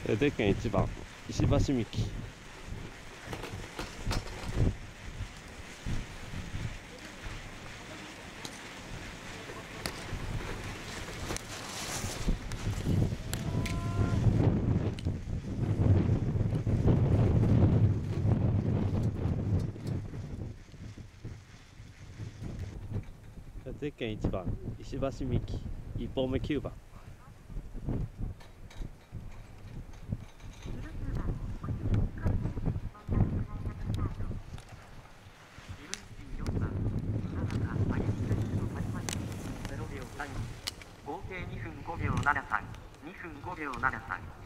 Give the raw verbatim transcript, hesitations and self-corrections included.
ゼッケンいちばん石橋美希。ゼッケンいちばん石橋美希、いっぽんめきゅうばん。 合計にふんごびょうななさん、にふんごびょうななさん。